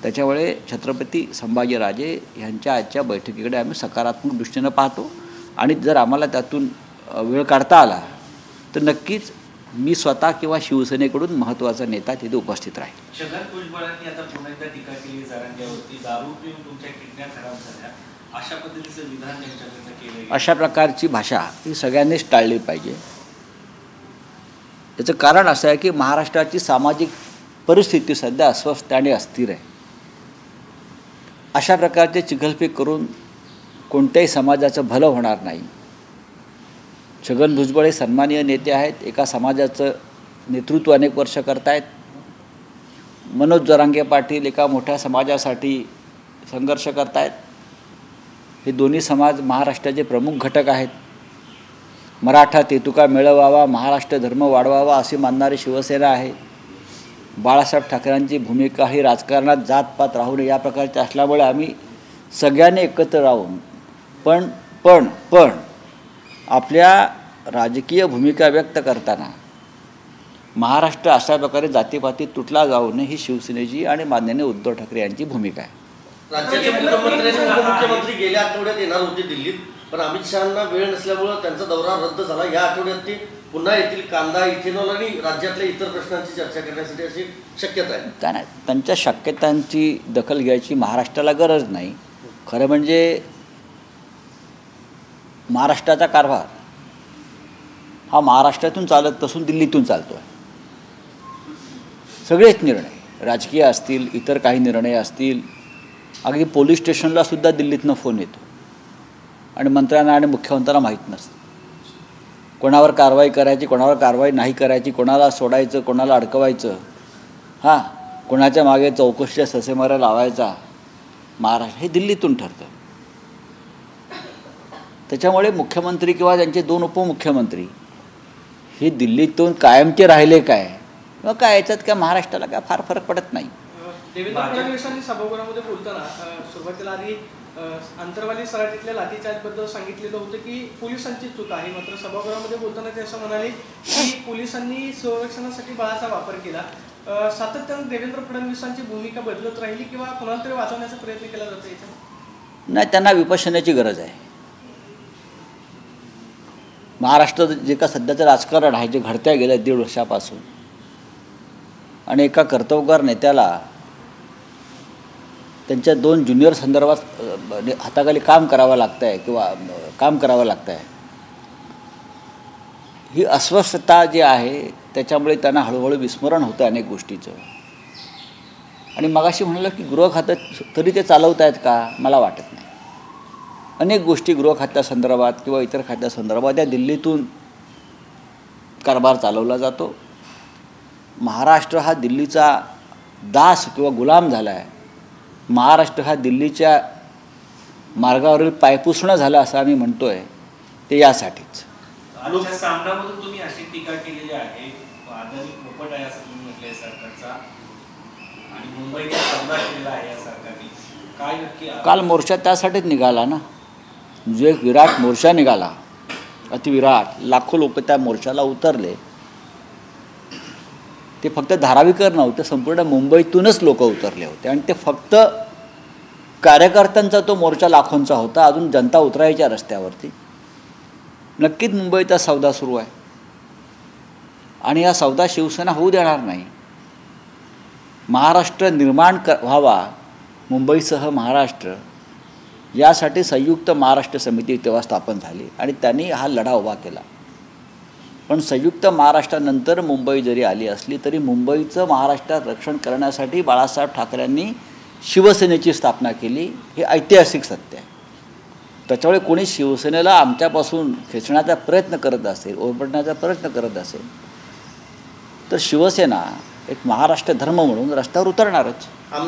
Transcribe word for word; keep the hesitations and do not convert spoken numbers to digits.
त्याच्यामुळे छत्रपती संभाजीराजे यांच्या आजच्या बैठकीकडे आम्ही सकारात्मक दृष्टीनं पाहतो आणि जर आम्हाला त्यातून वेळ काढता आला तर नक्कीच मी स्वतः किंवा शिवसेनेकडून महत्त्वाचा नेता तिथे उपस्थित राहील। छगन भुजबळांनी आता पुन्हा एकदा टीका केली जरांगेवरती, दारू पिऊन तुमच्या किडन्या खराब झाल्या, अशा पद्धतीचं विधान त्यांच्याकडनं केलं गेलं। अशा प्रकारची भाषा ही सगळ्यांनीच टाळली पाहिजे। याचं कारण असं आहे की महाराष्ट्राची सामाजिक परिस्थिती सध्या अस्वस्थ आणि अस्थिर आहे। अशा प्रकारचे चिखलफेक करून कोणत्याही समाजाचं भलं होणार नाही। छगन भुजबळ हे सन्माननीय नेते आहेत, एका समाजाचं नेतृत्व अनेक वर्ष करतायत। मनोज जरांगे पाटील एका मोठ्या समाजासाठी संघर्ष करतायत। हे दोन्ही समाज महाराष्ट्राचे प्रमुख घटक आहेत। मराठा तेतुका मिळवावा, महाराष्ट्र धर्म वाढवावा असे मानणारी शिवसेना आहे। बाळासाहेब ठाकरेंची भूमिका ही राजकारणात जातपात राहू नये या प्रकारची असल्यामुळे आम्ही सगळ्यांनी एकत्र राहून पण पण पण आपल्या राजकीय भूमिका व्यक्त करताना महाराष्ट्र अशा प्रकारे जातीपाती तुटला जाऊ नये ही शिवसेनेची आणि माननीय उद्धव ठाकरे यांची भूमिका आहे। राज्याचे मुख्यमंत्री आणि उपमुख्यमंत्री गेल्या आठवड्यात येणार होते दिल्लीत, पण अमित शहांना वेळ नसल्यामुळे त्यांचा दौरा रद्द झाला। या आठवड्यात ते पुन्हा येथील कांदा, इथेनॉल आणि राज्यातल्या इतर प्रश्नांची चर्चा करण्यासाठी अशी शक्यता आहे। त्या नाही, त्यांच्या शक्यतांची दखल घ्यायची महाराष्ट्राला गरज नाही। खरं म्हणजे महाराष्ट्राचा कारभार हा महाराष्ट्रातून चालत नसून दिल्लीतून चालतो आहे। सगळेच निर्णय राजकीय असतील, इतर काही निर्णय असतील, अगदी पोलीस स्टेशनला सुद्धा दिल्लीतनं फोन येतो आणि मंत्र्यांना आणि मुख्यमंत्र्यांना माहीत नसतं कोणावर कारवाई करायची, कोणावर कारवाई नाही करायची, कोणाला सोडायचं, कोणाला अडकवायचं, हां कोणाच्या मागे चौकशीच्या ससेमारा लावायचा। महाराष्ट्र हे दिल्लीतून ठरतं। त्याच्यामुळे मुख्यमंत्री किंवा त्यांचे दोन उपमुख्यमंत्री हे दिल्लीतून कायमचे राहिले काय मग काय याच्यात काय महाराष्ट्राला काय फार फरक पडत नाही। देवेंद्र फडणवीसांनी सभागृहामध्ये बोलताना सुरुवातीला आधी अंतरवाली सराटीतल्या लाठीचार्जबद्दल सांगितलेलं होतं की पोलिसांची चूक आहे, मात्र सभागृहामध्ये बोलताना ते असं म्हणाले की पोलिसांनी संरक्षणासाठी बळाचा वापर केला। सातत्यानं देवेंद्र फडणवीसांची भूमिका बदलत राहिली किंवा कोणाला तरी वाचवण्याचा प्रयत्न केला जातो याचा? नाही, त्यांना विपश्यनाची गरज आहे। महाराष्ट्र जे का सध्याचं राजकारण आहे जे घडत्या गेलं दीड वर्षापासून आणि एका कर्तव्यगार नेत्याला त्यांच्या दोन ज्युनियर संदर्भात हाताखाली काम करावं लागतं आहे किंवा काम करावं लागतं आहे, ही अस्वस्थता जी आहे त्याच्यामुळे त्यांना हळूहळू विस्मरण होतं अनेक गोष्टीचं। आणि मगाशी म्हणालं की गृह खातं तरी ते चालवत आहेत का, मला वाटत नाही। अनेक गोष्टी गृह खात्यासंदर्भात किंवा इतर खात्यासंदर्भात या दिल्लीतून कारभार चालवला जातो। महाराष्ट्र हा दिल्लीचा दास किंवा गुलाम झाला आहे। महाराष्ट्र हा दिल्लीच्या मार्गावरील पायपुसणं झाला असं आम्ही म्हणतो आहे, ते यासाठीच। आजच्या सामनामधून तुम्ही अशी टीका केलेली आहे, आधारित मोपट आहे असं तुम्ही म्हटलंय सरकारचा आणि मुंबईचा सौदा केलेला आहे या सरकारने, काय नक्की? काल मोर्चा त्यासाठीच निघाला ना, जो एक विराट मोर्चा निघाला, अतिविराट, लाखो लोक त्या मोर्चाला उतरले। ते फक्त धारावीकर नव्हते, संपूर्ण मुंबईतूनच लोक उतरले होते आणि ते फक्त कार्यकर्त्यांचा तो मोर्चा लाखोंचा होता, अजून जनता उतरायच्या रस्त्यावरती। नक्कीच मुंबईचा सौदा सुरू आहे आणि हा सौदा शिवसेना होऊ देणार नाही। महाराष्ट्र निर्माण क व्हावा, मुंबईसह महाराष्ट्र, यासाठी संयुक्त महाराष्ट्र समिती तेव्हा स्थापन झाली आणि त्यांनी हा लढा उभा केला। पण संयुक्त महाराष्ट्रानंतर मुंबई जरी आली असली तरी मुंबईचं महाराष्ट्रात रक्षण करण्यासाठी बाळासाहेब ठाकरेंनी शिवसेनेची स्थापना केली, हे ऐतिहासिक सत्य आहे। त्याच्यामुळे कोणी शिवसेनेला आमच्यापासून खेचण्याचा प्रयत्न करत असेल, ओरबडण्याचा प्रयत्न करत असेल तर शिवसेना एक महाराष्ट्र धर्म म्हणून रस्त्यावर उतरणारच।